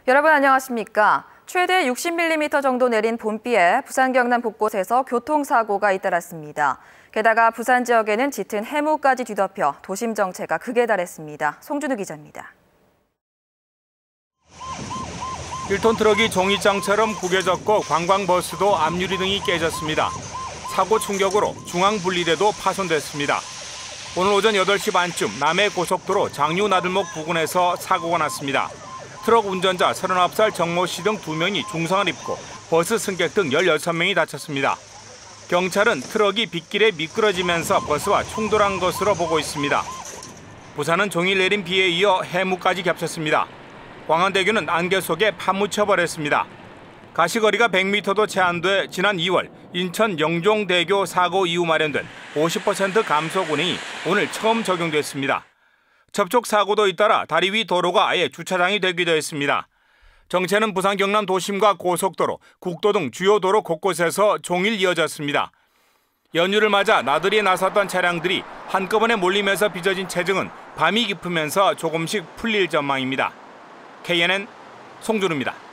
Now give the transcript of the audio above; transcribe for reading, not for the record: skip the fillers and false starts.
여러분 안녕하십니까? 최대 60mm 정도 내린 봄비에 부산 경남 곳곳에서 교통사고가 잇따랐습니다. 게다가 부산 지역에는 짙은 해무까지 뒤덮여 도심 정체가 극에 달했습니다. 송준우 기자입니다. 1톤 트럭이 종이장처럼 구겨졌고 관광버스도 앞유리 등이 깨졌습니다. 사고 충격으로 중앙분리대도 파손됐습니다. 오늘 오전 8시 반쯤 남해고속도로 장유나들목 부근에서 사고가 났습니다. 트럭 운전자 39살 정모 씨 등 2명이 중상을 입고 버스 승객 등 16명이 다쳤습니다. 경찰은 트럭이 빗길에 미끄러지면서 버스와 충돌한 것으로 보고 있습니다. 부산은 종일 내린 비에 이어 해무까지 겹쳤습니다. 광안대교는 안개 속에 파묻혀버렸습니다. 가시거리가 100m도 채 안 돼 지난 2월 인천 영종대교 사고 이후 마련된 50% 감소군이 오늘 처음 적용됐습니다. 접촉 사고도 잇따라 다리 위 도로가 아예 주차장이 되기도 했습니다. 정체는 부산 경남 도심과 고속도로, 국도 등 주요 도로 곳곳에서 종일 이어졌습니다. 연휴를 맞아 나들이에 나섰던 차량들이 한꺼번에 몰리면서 빚어진 체증은 밤이 깊으면서 조금씩 풀릴 전망입니다. KNN 송준우입니다.